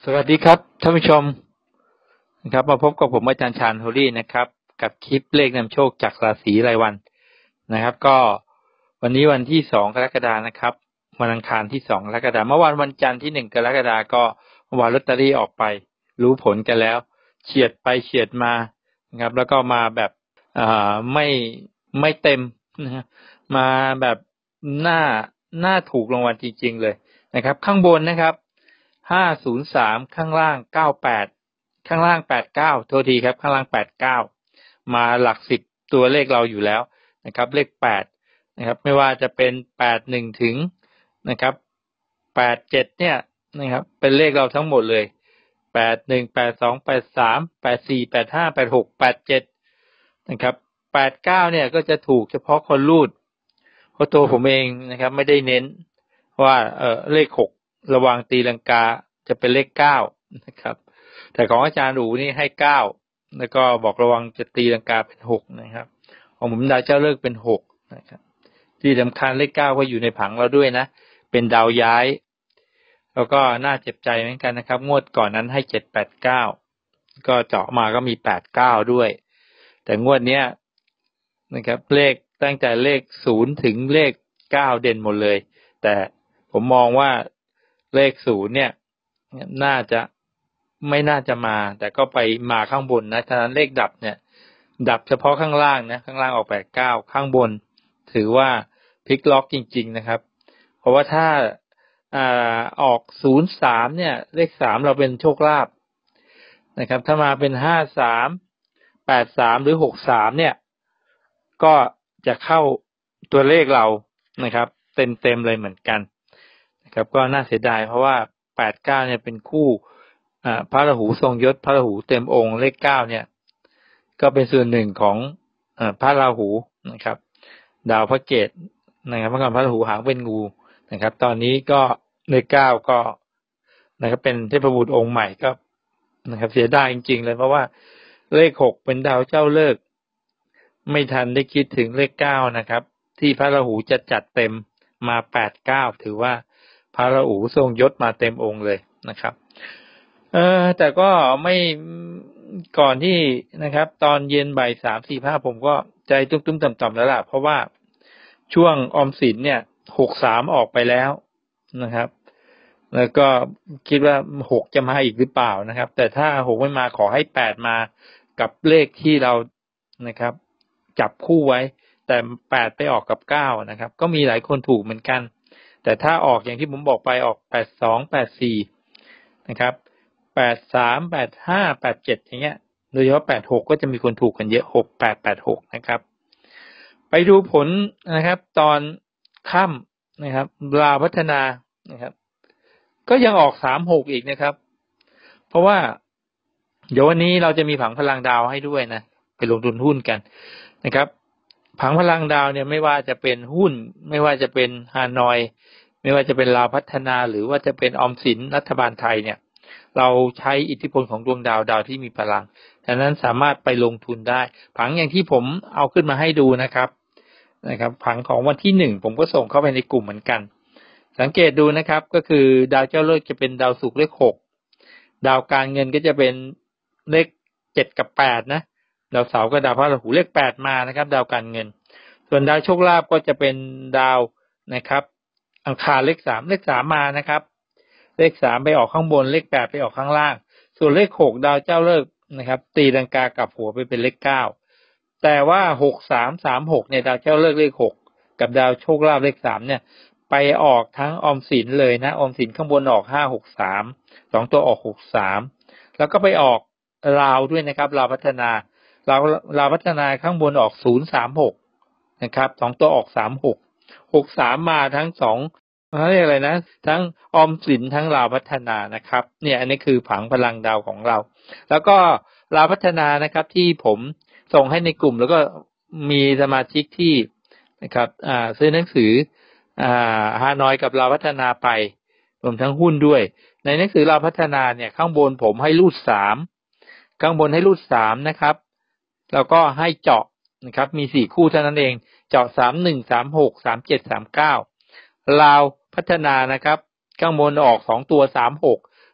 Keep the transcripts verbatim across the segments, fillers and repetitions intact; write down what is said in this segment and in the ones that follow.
สวัสดีครับท่านผู้ชมนะครับมาพบกับผมอาจารย์ชาญโฮลี่นะครับกับคลิปเลขนำโชคจากราศีรายวันนะครับก็วันนี้วันที่สองกรกฎาคมนะครับวันอังคารที่สองกรกฎาคมเมื่อวานวันจันทร์ที่หนึ่งกรกฎาคมก็เมื่อวานลอตเตอรี่ออกไปรู้ผลกันแล้วเฉียดไปเฉียดมานะครับแล้วก็มาแบบอ่าไม่ไม่เต็มนะมาแบบหน้าหน้าถูกรางวัลจริงๆเลยนะครับข้างบนนะครับห้าศูนย์สามข้างล่างเก้าแปดข้างล่างแปดเก้าโทษทีครับข้างล่างแปดเก้ามาหลักสิบตัวเลขเราอยู่แล้วนะครับเลขแปดนะครับไม่ว่าจะเป็นแปดหนึ่งถึงนะครับแปดเจ็ดเนี่ยนะครับเป็นเลขเราทั้งหมดเลยแปดหนึ่ง แปดสอง แปดสาม แปดสี่ แปดห้า แปดหก แปดเจ็ดนะครับแปดเก้าเนี่ยก็จะถูกเฉพาะคนรูดเพราะตัวผมเองนะครับไม่ได้เน้นว่าเอ่อเลขหกระวังตีลังกาจะเป็นเลขเก้านะครับแต่ของอาจารย์หรูนี่ให้เก้าแล้วก็บอกระวังจะตีลังกาเป็นหกนะครับของผมดาวเจ้าเลิกเป็นหกนะครับที่สำคัญเลขเก้าก็อยู่ในผังเราด้วยนะเป็นดาวย้ายแล้วก็น่าเจ็บใจเหมือนกันนะครับงวดก่อนนั้นให้เจ็ด แปด เก้าก็เจาะมาก็มีแปด เก้าด้วยแต่งวดเนี้ยนะครับเลขตั้งแต่เลขศูนย์ถึงเลขเก้าเด่นหมดเลยแต่ผมมองว่าเลขศูนย์เนี่ยน่าจะไม่น่าจะมาแต่ก็ไปมาข้างบนนะฉะนั้นเลขดับเนี่ยดับเฉพาะข้างล่างนะข้างล่างออกแปดเก้าข้างบนถือว่าพลิกล็อกจริงๆนะครับเพราะว่าถ้าอ่าออกศูนย์สามเนี่ยเลขสามเราเป็นโชคลาภนะครับถ้ามาเป็นห้าสาม แปดสามหรือหกสามเนี่ยก็จะเข้าตัวเลขเรานะครับเต็มๆเลยเหมือนกันนะครับก็น่าเสียดายเพราะว่าแปดเก้าเนี่ยเป็นคู่อ่าพระราหูทรงยศพระราหูเต็มองค์เลขเก้าเนี่ยก็เป็นส่วนหนึ่งของอ่าพระราหูนะครับดาวพระเกตนะครับเมื่อก่อนพระราหูหางเป็นงูนะครับตอนนี้ก็เลขเก้าก็นะครับเป็นเทพบุตรองค์ใหม่ก็นะครับเสียดายจริงๆเลยเพราะว่าเลขหกเป็นดาวเจ้าเลิกไม่ทันได้คิดถึงเลขเก้านะครับที่พระราหูจะจัดเต็มมาแปดเก้าถือว่าพระราหูทรงยศมาเต็มองค์เลยนะครับเออแต่ก็ไม่ก่อนที่นะครับตอนเย็นบ่ายสามสี่ห้าผมก็ใจตุ้มๆต่ำๆแล้วล่ะเพราะว่าช่วงออมสินเนี่ยหกสามออกไปแล้วนะครับแล้วก็คิดว่าหกจะมาอีกหรือเปล่านะครับแต่ถ้าหกไม่มาขอให้แปดมากับเลขที่เรานะครับจับคู่ไว้แต่แปดไปออกกับเก้านะครับก็มีหลายคนถูกเหมือนกันแต่ถ้าออกอย่างที่ผมบอกไปออกแปดสอง แปดสี่นะครับแปดสาม แปดห้า แปดเจ็ดอย่างเงี้ยโดยเฉพาะแปดหกก็จะมีคนถูกกันเยอะหก แปด แปดหกนะครับไปดูผลนะครับตอนค่ำนะครับลาวพัฒนานะครับก็ยังออกสามหกอีกนะครับเพราะว่าเดี๋ยววันนี้เราจะมีผังพลังดาวให้ด้วยนะไปลงทุนหุ้นกันนะครับผังพลังดาวเนี่ยไม่ว่าจะเป็นหุ้นไม่ว่าจะเป็นฮานอยไม่ว่าจะเป็นลาวพัฒนาหรือว่าจะเป็นออมสินรัฐบาลไทยเนี่ยเราใช้อิทธิพลของดวงดาวดาวที่มีพลังฉะนั้นสามารถไปลงทุนได้ผังอย่างที่ผมเอาขึ้นมาให้ดูนะครับนะครับผังของวันที่หนึ่งผมก็ส่งเข้าไปในกลุ่มเหมือนกันสังเกตดูนะครับก็คือดาวเจ้าเลิกจะเป็นดาวศุกร์เลขหกดาวการเงินก็จะเป็นเลขเจ็ดกับแปดนะดาวเสาร์กับดาวพฤหัสเลขแปดมานะครับดาวการเงินส่วนดาวโชคลาภก็จะเป็นดาวนะครับอังคารเลขสามเลขสามมานะครับเลขสามไปออกข้างบนเลขแปดไปออกข้างล่างส่วนเลขหกดาวเจ้าเลิกนะครับตีลังกากลับหัวไปเป็นเลขเก้าแต่ว่าหก สาม สาม หกเนี่ยดาวเจ้าเลิกเลขหกกับดาวโชคลาภเลขสามเนี่ยไปออกทั้งออมสินเลยนะออมสินข้างบนออกห้า หก สามสองตัวออกหกสามแล้วก็ไปออกลาวด้วยนะครับลาวพัฒนาลาวลาวพัฒนาข้างบนออกศูนย์ สาม หกนะครับสองตัวออกสามหก หกสามมาทั้งสองเขาเรียกอะไรนะทั้งออมสินทั้งลาวพัฒนานะครับเนี่ยอันนี้คือผังพลังดาวของเราแล้วก็ลาวพัฒนานะครับที่ผมส่งให้ในกลุ่มแล้วก็มีสมาชิกที่นะครับอ่าซื้อหนังสืออ่าฮานอยกับลาวพัฒนาไปรวมทั้งหุ้นด้วยในหนังสือลาวพัฒนาเนี่ยข้างบนผมให้รูดสามข้างบนให้รูดสามนะครับแล้วก็ให้เจาะนะครับมีสี่คู่เท่านั้นเองเจาะสาม หนึ่ง สาม หก สาม เจ็ด สาม เก้าลาวพัฒนานะครับข้างบนออกสองตัวสามหก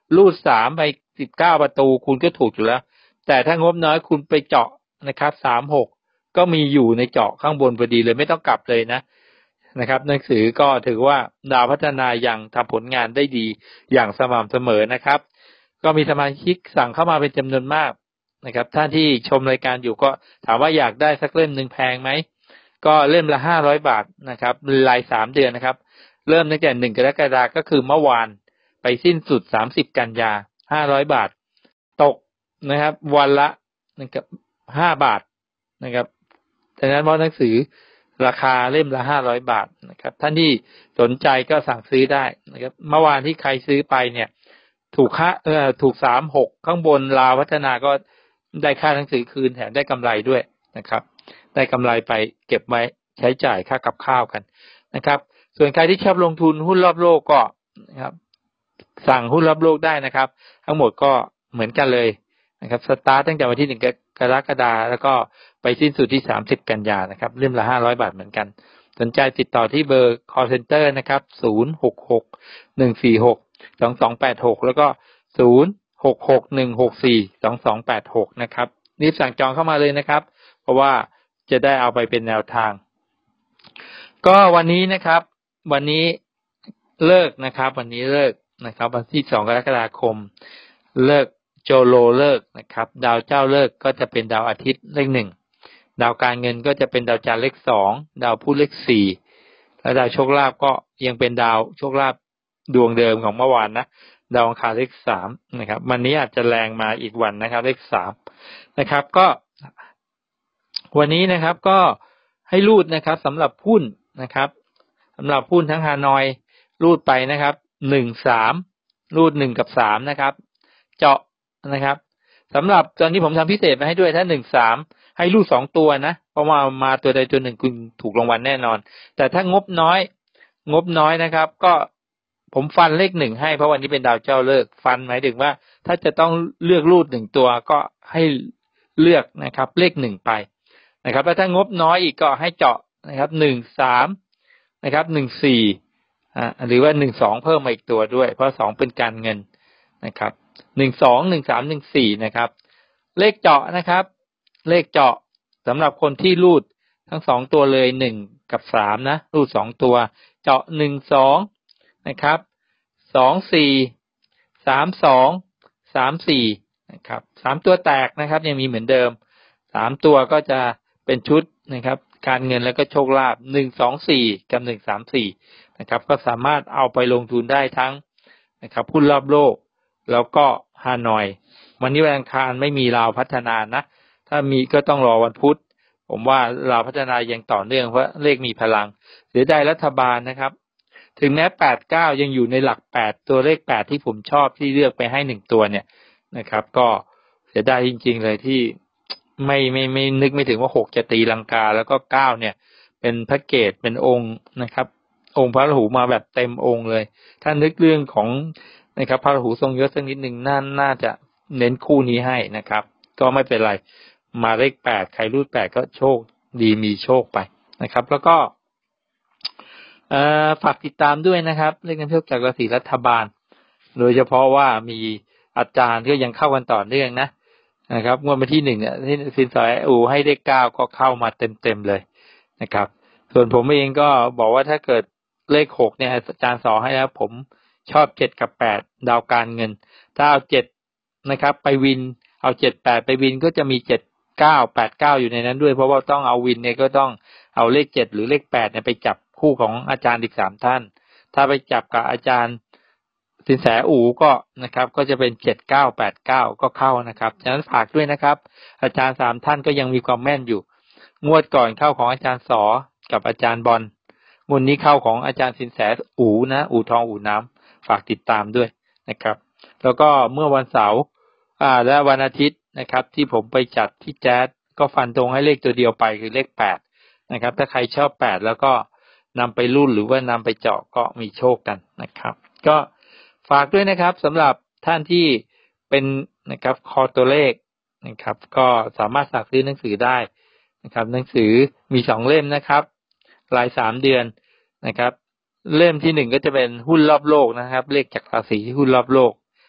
รูดสามไปสิบเก้าประตูคุณก็ถูกอยู่แล้วแต่ถ้างบน้อยคุณไปเจาะนะครับสามหกก็มีอยู่ในเจาะข้างบนพอดีเลยไม่ต้องกลับเลยนะนะครับหนังสือก็ถือว่าดาวพัฒนายังทำผลงานได้ดีอย่างสม่ำเสมอนะครับก็มีสมาชิกสั่งเข้ามาเป็นจำนวนมากนะครับท่านที่ชมรายการอยู่ก็ถามว่าอยากได้สักเล่มหนึ่งแพงไหมก็เล่มละห้าร้อยบาทนะครับรายสามเดือนนะครับเริ่มตั้งแต่หนึ่งกรกฎาคมก็คือเมื่อวานไปสิ้นสุดสามสิบกันยาห้าร้อยบาทตกนะครับวันละนะครับห้าบาทนะครับดังนั้นเพราะหนังสือราคาเล่มละห้าร้อยบาทนะครับท่านที่สนใจก็สั่งซื้อได้นะครับเมื่อวานที่ใครซื้อไปเนี่ยถูกค่าเอ่อถูกสามหกข้างบนลาวพัฒนาก็ได้ค่าหนังสือคืนแถมได้กำไรด้วยนะครับได้กำไรไปเก็บไว้ใช้จ่ายค่ากับข้าวกันนะครับส่วนใครที่ชอบลงทุนหุ้นรอบโลกก็นะครับสั่งหุ้นรอบโลกได้นะครับทั้งหมดก็เหมือนกันเลยนะครับสตาร์ทตั้งแต่วันที่หนึ่งกรกฎาคมแล้วก็ไปสิ้นสุดที่สามสิบกันยายนนะครับเล่มละห้าร้อยบาทเหมือนกันสนใจติดต่อที่เบอร์ call center นะครับศูนย์ หก หก หนึ่ง สี่ หก สอง สอง แปด หกแล้วก็ศูนย์ หก หก หนึ่ง หก สี่ สอง สอง แปด หกนะครับรีบสั่งจองเข้ามาเลยนะครับเพราะว่าจะได้เอาไปเป็นแนวทางก็วันนี้นะครับวันนี้เลิกนะครับวันนี้เลิกนะครับวันที่สองกรกฎาคมเลิกโจโลเลิกนะครับดาวเจ้าเลิกก็จะเป็นดาวอาทิตย์เลขหนึ่งดาวการเงินก็จะเป็นดาวจันทร์เลขสองดาวพุธเลขสี่และดาวโชคลาภก็ยังเป็นดาวโชคลาภดวงเดิมของเมื่อวานนะดาวอังคารเลขสามนะครับวันนี้อาจจะแรงมาอีกวันนะครับเลขสามนะครับก็วันนี้นะครับก็ให้รูดนะครับสำหรับหุ้นนะครับสำหรับหุ้นทั้งฮานอยรูดไปนะครับหนึ่ง สามรูดหนึ่งกับสามนะครับเจาะนะครับสำหรับตอนนี้ผมทำพิเศษมาให้ด้วยถ้าหนึ่ง สามให้รูดสองตัวนะเพราะว่ามาตัวใดตัวหนึ่งคุณถูกรางวัลแน่นอนแต่ถ้างบน้อยงบน้อยนะครับก็ผมฟันเลขหนึ่งให้เพราะวันนี้เป็นดาวเจ้าเลิกฟันหมายถึงว่าถ้าจะต้องเลือกรูดหนึ่งตัวก็ให้เลือกนะครับเลขหนึ่งไปนะครับแล้วถ้างบน้อยอีกก็ให้เจาะนะครับหนึ่ง สามนะครับหนึ่ง สี่อ่าหรือว่าหนึ่ง สองเพิ่มมาอีกตัวด้วยเพราะสองเป็นการเงินนะครับหนึ่ง สอง หนึ่ง สาม หนึ่ง สี่นะครับเลขเจาะนะครับเลขเจาะสำหรับคนที่รูดทั้งสองตัวเลยหนึ่งกับสามนะรูดสองตัวเจาะหนึ่ง สองนะครับสอง สี่ สาม สอง สาม สี่นะครับสามตัวแตกนะครับยังมีเหมือนเดิมสามตัวก็จะเป็นชุดนะครับการเงินแล้วก็โชคลาภหนึ่ง สอง สี่กับหนึ่ง สาม สี่นะครับก็สามารถเอาไปลงทุนได้ทั้งนะครับหุ้นรอบโลกแล้วก็ฮานอยวันนี้วันอังคารไม่มีลาวพัฒนานะถ้ามีก็ต้องรอวันพุธผมว่าลาวพัฒนายังต่อเนื่องเพราะเลขมีพลังเสียดายรัฐบาลนะครับถึงแม้แปด เก้ายังอยู่ในหลักแปดตัวเลขแปดที่ผมชอบที่เลือกไปให้หนึ่งตัวเนี่ยนะครับก็เสียดายจริงๆเลยที่ไม่ไม่ไม่นึกไม่ถึงว่าหกจะตีลังกาแล้วก็เก้าเนี่ยเป็นแพ็กเกจเป็นองค์นะครับองค์พระราหูมาแบบเต็มองค์เลยถ้านึกเรื่องของนะครับพระราหูทรงยศสักนิดนึงน่าน่าจะเน้นคู่นี้ให้นะครับก็ไม่เป็นไรมาเลขแปดใครรูดแปดก็โชคดีมีโชคไปนะครับแล้วก็เอ่อฝากติดตามด้วยนะครับเลขนำโชคจากราศีรัฐบาลโดยเฉพาะว่ามีอาจารย์ที่ยังเข้ากันต่อเนื่องนะนะครับงวดวันที่หนึ่งเนี่ยที่สินสอยอูให้เลขเก้าก็เข้ามาเต็มๆเลยนะครับส่วนผมเองก็บอกว่าถ้าเกิดเลขหกเนี่ยอาจารย์สอนให้แล้วผมชอบเจ็ดกับแปดดาวการเงินถ้าเอาเจ็ดนะครับไปวินเอาเจ็ด แปดไปวินก็จะมีเจ็ด เก้า แปด เก้าอยู่ในนั้นด้วยเพราะว่าต้องเอาวินเนี่ยก็ต้องเอาเลขเจ็ดหรือเลขแปดเนี่ยไปจับคู่ของอาจารย์อีกสามท่านถ้าไปจับกับอาจารย์สินแสอู๋ก็นะครับก็จะเป็นเจ็ด เก้า แปด เก้าก็เข้านะครับฉะนั้นฝากด้วยนะครับอาจารย์สามท่านก็ยังมีความแม่นอยู่งวดก่อนเข้าของอาจารย์สอกับอาจารย์บอลงวดนี้เข้าของอาจารย์สินแสอู๋นะอู๋ทองอู๋น้ำฝากติดตามด้วยนะครับแล้วก็เมื่อวันเสาร์อ่าและวันอาทิตย์นะครับที่ผมไปจัดที่แจ๊สก็ฟันตรงให้เลขตัวเดียวไปคือเลขแปดนะครับถ้าใครชอบแปดแล้วก็นำไปรุ่นหรือว่านำไปเจาะก็มีโชคกันนะครับก็ฝากด้วยนะครับสำหรับท่านที่เป็นนะครับคอตัวเลขนะครับก็สามารถสั่งซื้อหนังสือได้นะครับหนังสือมีสองเล่มนะครับรายสามเดือนนะครับเล่มที่หนึ่งก็จะเป็นหุ้นรอบโลกนะครับเลขจากราศีที่หุ้นรอบโลก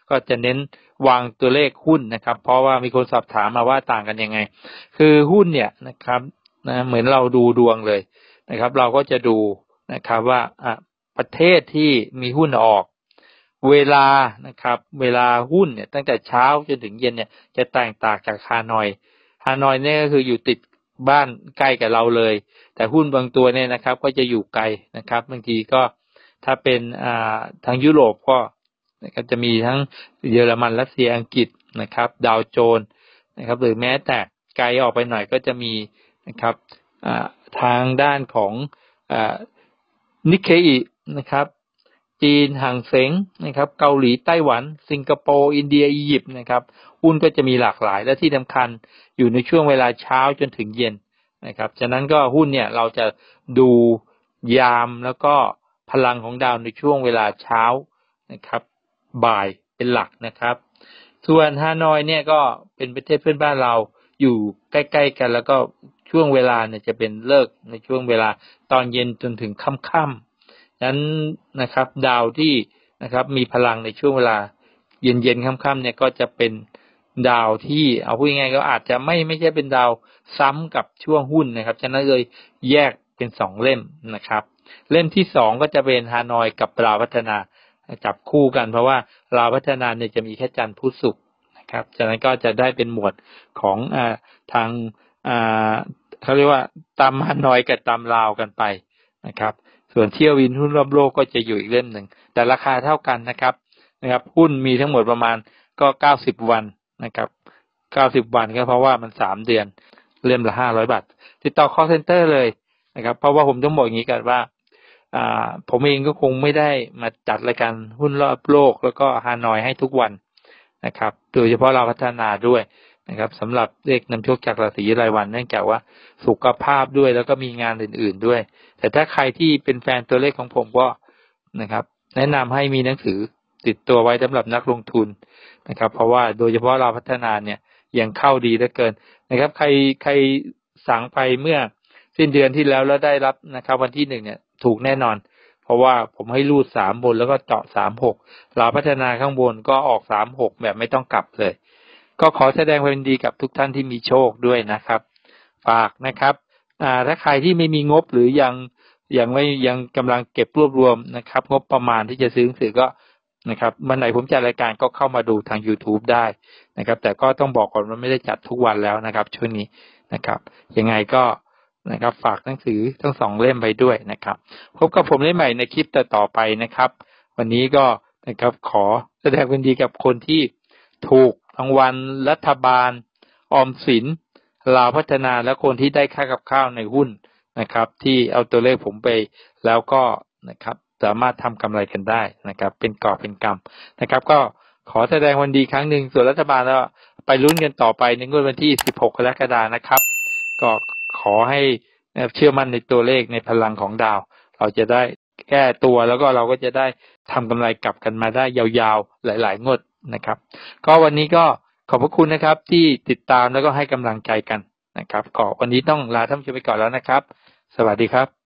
ก็จะเน้นวางตัวเลขหุ้นนะครับเพราะว่ามีคนสอบถามมาว่าต่างกันยังไงคือหุ้นเนี่ยนะครับนะเหมือนเราดูดวงเลยนะครับเราก็จะดูนะครับว่าอ่ะประเทศที่มีหุ้นออกเวลานะครับเวลาหุ้นเนี่ยตั้งแต่เช้าจนถึงเย็นเนี่ยจะแตกต่างจากฮานอยฮานอยเนี่ยก็คืออยู่ติดบ้านใกล้กับเราเลยแต่หุ้นบางตัวเนี่ยนะครับก็จะอยู่ไกลนะครับบางทีก็ถ้าเป็นอ่าทางยุโรปก็ก็จะมีทั้งเยอรมันรัสเซียอังกฤษนะครับดาวโจนส์นะครับหรือแม้แต่ไกลออกไปหน่อยก็จะมีนะครับอ่าทางด้านของอ่านิเคอินะครับจีนห่างเส็งนะครับเกาหลีไต้หวันสิงคโปร์อินเดียอียิปต์นะครับหุ้นก็จะมีหลากหลายและที่สำคัญอยู่ในช่วงเวลาเช้าจนถึงเย็นนะครับฉะนั้นก็หุ้นเนี่ยเราจะดูยามแล้วก็พลังของดาวในช่วงเวลาเช้านะครับบ่ายเป็นหลักนะครับส่วนฮานอยเนี่ยก็เป็นประเทศเพื่อนบ้านเราอยู่ใกล้ๆกันแล้วก็ช่วงเวลาเนี่ยจะเป็นเลิกในช่วงเวลาตอนเย็นจนถึงค่ำๆนั้นนะครับดาวที่นะครับมีพลังในช่วงเวลาเย็นๆค่ำๆเนี่ยก็จะเป็นดาวที่เอาพูดง่ายๆก็อาจจะไม่ไม่ใช่เป็นดาวซ้ำกับช่วงหุ้นนะครับฉะนั้นเลยแยกเป็นสองเล่มนะครับเล่มที่สองก็จะเป็นฮานอยกับลาวพัฒนาจับคู่กันเพราะว่าลาวพัฒนาเนี่ยจะมีแค่จันทร์พุธศุกร์นะครับฉะนั้นก็จะได้เป็นหมวดของอ่าทางอ่าเขาเรียกว่าตามฮานอยกับตามลาวกันไปนะครับส่วนเที่ยววินหุ้นรอบโลกก็จะอยู่อีกเล่มหนึ่งแต่ราคาเท่ากันนะครับนะครับหุ้นมีทั้งหมดประมาณก็เก้าสิบวันนะครับเก้าสิบวันก็เพราะว่ามันสามเดือนเล่มละห้าร้อยบาทติดต่อ call center เลยนะครับเพราะว่าผมต้องบอกอย่างนี้กันว่าอ่าผมเองก็คงไม่ได้มาจัดรายการหุ้นรอบโลกแล้วก็ฮานอยให้ทุกวันนะครับโดยเฉพาะเราพัฒนาด้วยนะครับสำหรับเลขนำโชคจากราศีรายวันเนื่องจากว่าสุขภาพด้วยแล้วก็มีงานอื่นๆด้วยแต่ถ้าใครที่เป็นแฟนตัวเลขของผมก็นะครับแนะนำให้มีหนังสือติดตัวไว้สำหรับนักลงทุนนะครับเพราะว่าโดยเฉพาะเราพัฒนาเนี่ยยังเข้าดีเหลือเกินนะครับใครใครสั่งไปเมื่อสิ้นเดือนที่แล้วแล้วได้รับนะครับวันที่หนึ่งเนี่ยถูกแน่นอนเพราะว่าผมให้รูดสามบนแล้วก็เจาะสามหกเราพัฒนาข้างบนก็ออกสามหกแบบไม่ต้องกลับเลยก็ขอแสดงความยินดีกับทุกท่านที่มีโชคด้วยนะครับฝากนะครับอ่าถ้าใครที่ไม่มีงบหรือยังยังไม่ยังกำลังเก็บรวบรวมนะครับงบประมาณที่จะซื้อหนังสือก็นะครับวันไหนผมจัดรายการก็เข้ามาดูทาง YouTube ได้นะครับแต่ก็ต้องบอกก่อนว่าไม่ได้จัดทุกวันแล้วนะครับช่วงนี้นะครับยังไงก็นะครับฝากหนังสือทั้งสองเล่มไปด้วยนะครับพบกับผมได้ใหม่ในคลิปต่อไปนะครับวันนี้ก็นะครับขอแสดงความยินดีกับคนที่ถูกรางวัลรัฐบาลออมสินลาวพัฒนาและคนที่ได้ค่ากับข้าวในหุ้นนะครับที่เอาตัวเลขผมไปแล้วก็นะครับสามารถทำกำไรกันได้นะครับเป็นกอบเป็นกำนะครับก็ขอแสดงวันดีครั้งหนึ่งส่วนรัฐบาลแล้วไปลุ้นกันต่อไปในงวดวันที่สิบหกกรกฎาคมนะครับก็ขอให้เชื่อมั่นในตัวเลขในพลังของดาวเราจะได้แก้ตัวแล้วก็เราก็จะได้ทำกำไรกลับกันมาได้ยาวๆหลายๆงวดนะครับก็วันนี้ก็ขอบพระคุณนะครับที่ติดตามแล้วก็ให้กำลังใจกันนะครับก็วันนี้ต้องลาท่านผู้ชมไปก่อนแล้วนะครับสวัสดีครับ